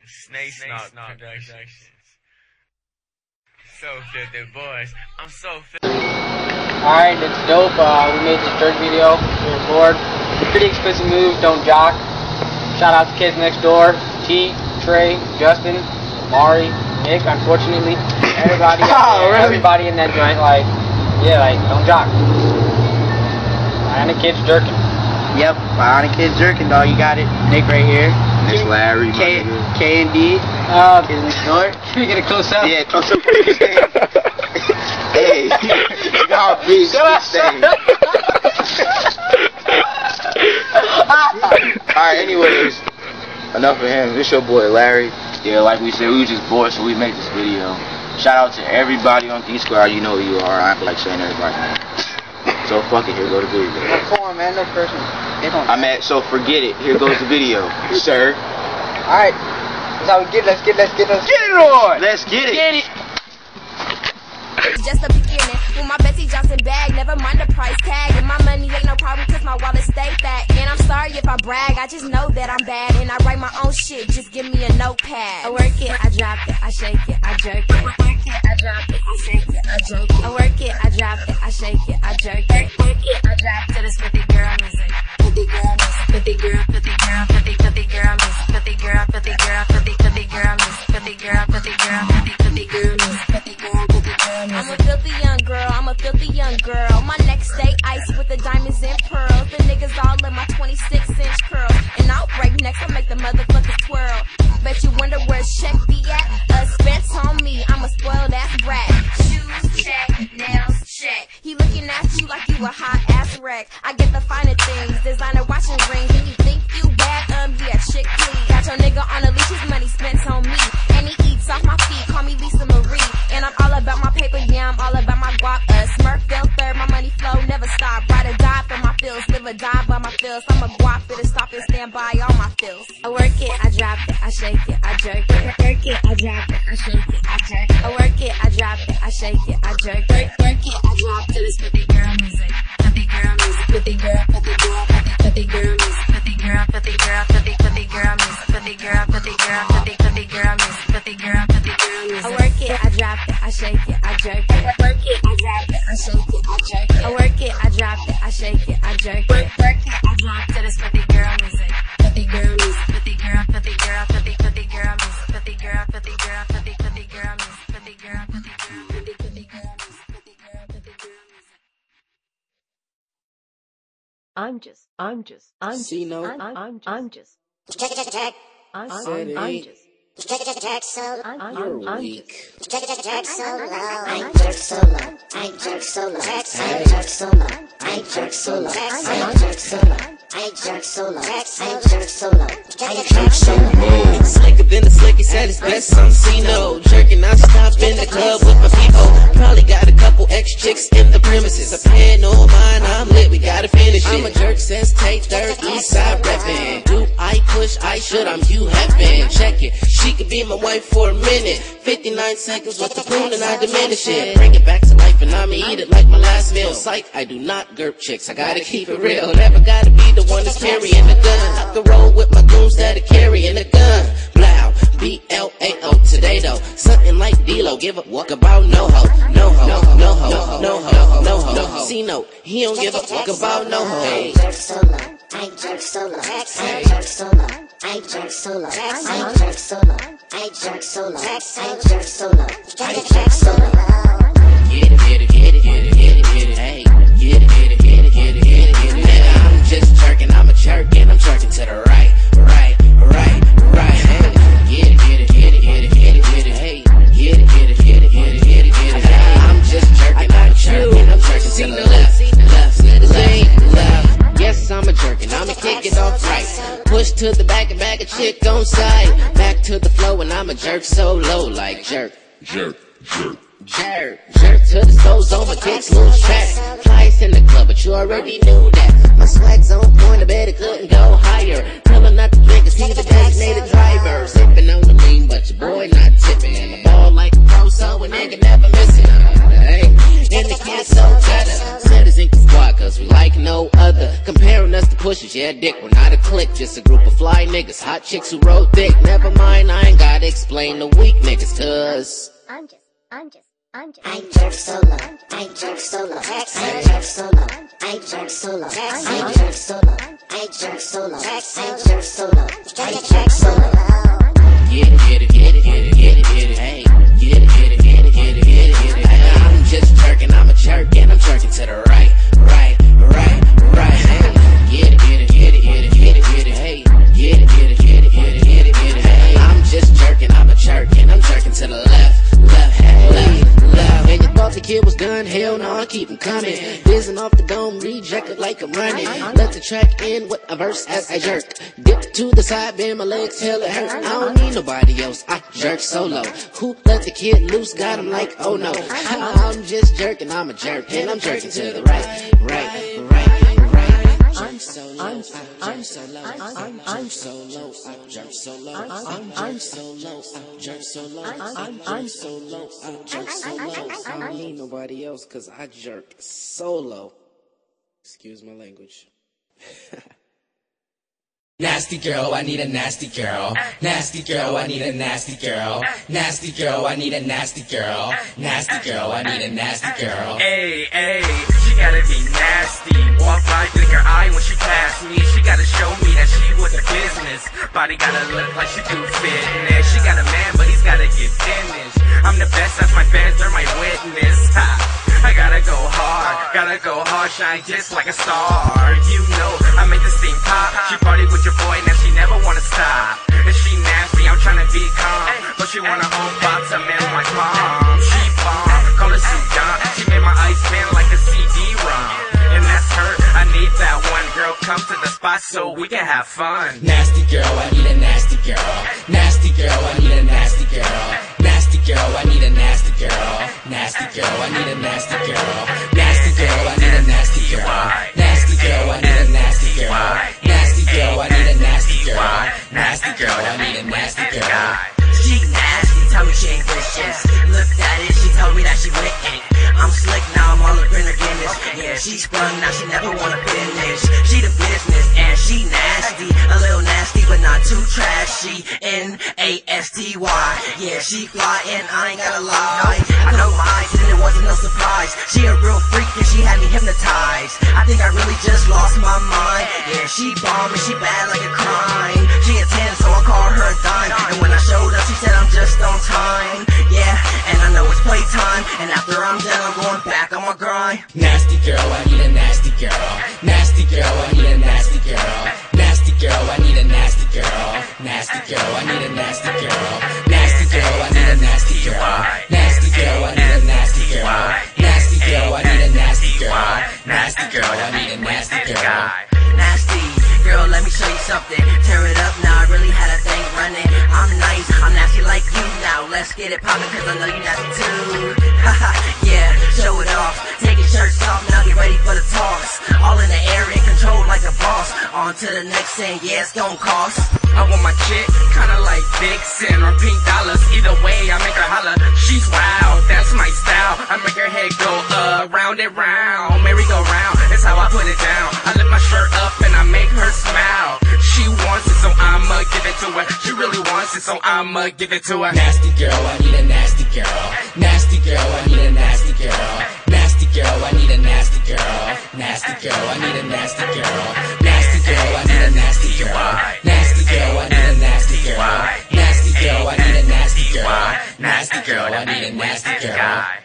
Snake Productions. So filthy boys. I'm so filthy. Alright, it's dope. We made this dirt video. We were bored. Pretty explicit moves, don't jock. Shout out to kids next door. T, Trey, Justin, Mari, Nick, unfortunately. Everybody everybody in that joint, like, yeah, like, don't jock. Bionic Kids jerking. Yep, Bionic Kids jerking, dog. You got it. Nick right here. Nick Larry, K and D. Kids next door. Can we get a close up? Yeah, close up. Hey, y'all big thing. Alright, anyways, enough of him. This your boy Larry. Yeah, like we said, we was just bored, so we made this video. Shout out to everybody on D-Squad. You know who you are. I feel like saying everybody, man. So fuck it, here go the video. Come on, man, no person. So forget it. Here goes the video, sir. Alright, that's how we get. Let's get it on. Let's get it. Get it. Just the beginning, with my Betsy Johnson bag, never mind the price tag, and my money ain't no problem cause my wallet stay fat, and I'm sorry if I brag, I just know that I'm bad, and I write my own shit, just give me a notepad. I work it, I drop it, I shake it, I jerk it. I work it, I drop it, I shake it, I jerk it. I work it, I drop it, I shake it, I jerk it. Work it, I drop it to this 50 girl music. 50 girl music. 50 girl, 50 girl, 50 girl music. 50 girl, 50 girl, 50 girl music. 50 girl, 50 girl, 50 girl music. 50 girl, 50 girl music. I'm a filthy young girl, I'm a filthy young girl. My neck stay ice with the diamonds and pearls. The niggas all in my 26-inch curls. And I'll break necks, I'll make the motherfuckers twirl. Bet you wonder where Check be at? Spence on me, I'm a spoiled ass brat. Shoes check, nails check. He looking at you like you a hot ass wreck. I get the finer things, designer watching rings. And you think you bad? Yeah, chick please. Got your nigga on a leash, his money spent on me. And he eats off my feet, call me Lisa Marie. And I'm all about my paper, yeah, I'm all about my guap. Smurf fell third, my money flow never stop. Ride or die for my feels, live or die by my feels. I'm a guap, it'll stop and stand by all my feels. I work it, I drop it, I shake it, I jerk it. Work it, I drop it, I shake it, I jerk it. I work it, I drop it, I shake it, I jerk it. Work it, I drop to this 50 girl music. 50 girl music, 50 girl, 50 girl, 50 girl music. 50 girl, 50 girl, 50 girl music. 50 girl, 50 girl, 50 girl music. 50 girl, 50 girl music. I work it, I drop it, I shake it, I jerk it. Work it, I drop it, I shake it, I jerk it. I work it, I drop it, I shake it, I jerk it. Work it, I drop to this 50 girl music. 50 girl music. 50 girl, 50 girl, 50 girl music. 50 girl, 50 girl, 50 girl music. 50 girl, 50 girl, 50 girl music. 50 girl, 50 girl music. I'm just. See, no. I'm just. You're weak. I jerk solo. I jerk solo. I jerk solo. I jerk solo. I jerk solo. I jerk solo. I jerk solo. I jerk solo. Slicker than the slicky said it's best on C-No. Jerking non-stop in the club with my people. Probably got a couple ex-chicks in the premises. I pay no mind, I'm lit, we gotta finish it. I'm a jerk, says take third, east side reppin'. Do I push, I should, I'm you have been. Check it, she could be my wife for a minute. 59 seconds with the poon and I diminish it. Bring it back to life and I'ma eat it like my last meal. Psych, I do not GURP chicks, I gotta keep it real. Never gotta be the one that's carrying the gun. I can roll with my goons that are carrying the gun. Blow, B-L-A-O, today though. Something like D-Lo, give a fuck about no ho. No ho, no ho, no ho, no ho. C-No, he don't give a fuck about no ho. I jerk solo. I jerk solo. I jerk solo. I jerk solo. I jerk solo. I jerk solo. I jerk solo. I jerk solo. Get it, get it, get it, get it, get it, get it, hey. Get it, get it, get it, get it, get it, get it. Nigga, I'm just jerking, I'm a jerk, and I'm jerking to the right, right, hey. Get it, get it, get it, get it, get it, get it, hey. Get it, get it, get it, get it, get it, get it. I'm just jerking, I'm a jerk, and I'm jerking to the left, left. Yes, I'm a jerk, and I'ma kick it off right. Push to the back and back a chick on side. Back to the flow, and I'm a jerk so low, like jerk. Jerk to the soles on my kicks, lose track. Flies in the club, but you already knew that. My swag's on point, I bet it couldn't go higher. Tell her not to drink, cause he's the designated driver. Sipping on the lean, but your boy not tipping. And the ball like a pro, so a nigga never missing. Hey, and the kid's so better. Said it's in the squad, cause we like no other. Comparing us to push bitches, yeah, dick, we're not a clique, just a group of fly niggas, hot chicks who roll thick. Never mind, I ain't gotta explain the weak niggas to us. I'm just. I jerk solo. I jerk solo. I jerk solo. I jerk solo. I jerk solo. I jerk solo. I jerk solo. I jerk solo. Get it, get it, get it, get it, get it, get it, hey. Get it, get it, get it, get it, get it, get it. I'm just jerking, I'm a jerk, and I'm jerking to the right, right, right, right, hey. Get it, get it, get it, get it, get it, get it, hey. Get it, get it, get it, get it, get it, get it, hey. I'm just jerking, I'm a jerk, and I'm jerking to the left, left, left, left. And you thought the kid was done? Hell no, I keep him coming. Whizzing off the dome, reject it like I'm running. Let the track in with a verse as I jerk. Dip to the side, bend my legs till it hurt. I don't need nobody else, I jerk solo. Who let the kid loose? Got him like, oh no. I'm just jerking, I'm a jerk, and I'm jerking to the right, right, right. I'm so low, I'm so low, I'm so low, I'm so low, I'm jerk so low, I'm so low, I'm jerk so low, I'm so low, I'm jerk so low. I don't need nobody else, cause I jerk solo. Excuse my language. Nasty girl, I need a nasty girl. Nasty girl, I need a nasty girl. Nasty girl, I need a nasty girl. Nasty girl, I need a nasty girl. Hey, hey, she gotta be nasty. Walk by, blink her eye when she pass me. She gotta show me that she was a business. Body gotta look like she do fitness. She got a man, but he's gotta get finished. I'm the best, that's my fans, they're my witness. Ha. I gotta go hard, shine just like a star. You know, I make this thing pop. She party with your boy, now she never wanna stop. And she nasty, I'm tryna be calm, but she wanna home box a man like mom. She bomb, call her Sudan. She made my ice spin like a CD-ROM. And that's her, I need that one. Girl, come to the spot so we can have fun. Nasty girl, I need a nasty girl. Nasty girl, I need a nasty girl. Nasty girl, I need a nasty girl. Nasty girl, I need a nasty girl. Nasty girl, I need a nasty girl. Nasty girl, I need a nasty girl. Nasty girl, I need a nasty girl. Nasty girl, I need a nasty girl. She nasty, tell me she ain't vicious. Looked at it, she told me that she with it. I'm slick now, I'm all up in her Guinness. Yeah, she sprung, now she never wanna finish. She the business, and she nasty. A little nasty, but not too trashy. Nasty. Yeah, she fly, and I ain't gotta lie. I know lies, and it wasn't no surprise. She a real freak, and she had me hypnotized. I think I really just lost my mind. Yeah, she bomb, and she bad like a crime. She a 10, so I call her a dime. And when I showed up, she said I'm just on time. Yeah, and I know it's playtime. And after I'm done, I'm going back on my grind. Nasty girl, I need a nasty girl. Nasty girl, I need a nasty girl. Nasty girl, I need a nasty girl. Nasty girl, I need a nasty girl. Nasty girl, I need a nasty girl. Nasty girl, I need a nasty girl. Nasty girl, I need a nasty girl. Nasty girl, I need a nasty girl. Nasty girl, let me show you something. Tear it up now, I really had a thing running. I'm nice, I'm nasty like you now. Let's get it poppin', cause I know you nasty too. Haha, yeah, show it off. Take your shirts off, now get ready for the toss. All in the air and controlled like a boss. On to the next thing, yeah, it's gon' cost. I want my chick, kinda like Vixen or Pink Dollars. Either way, I make her holler. She's wild, that's my style. I make her head go round and round. Merry-go-round, that's how I put it down. I lift my shirt up and I make her smile. She wants it, so I'ma give it to her. She really wants it, so I'ma give it to her. Nasty girl, I need a nasty girl. Nasty girl, I need a nasty girl. Nasty girl, I need a nasty girl. Nasty girl, I need a nasty girl. Nasty girl, I need a nasty girl. Nasty girl, I need a nasty girl. Nasty girl, I need a nasty girl. Nasty girl, I need a nasty girl.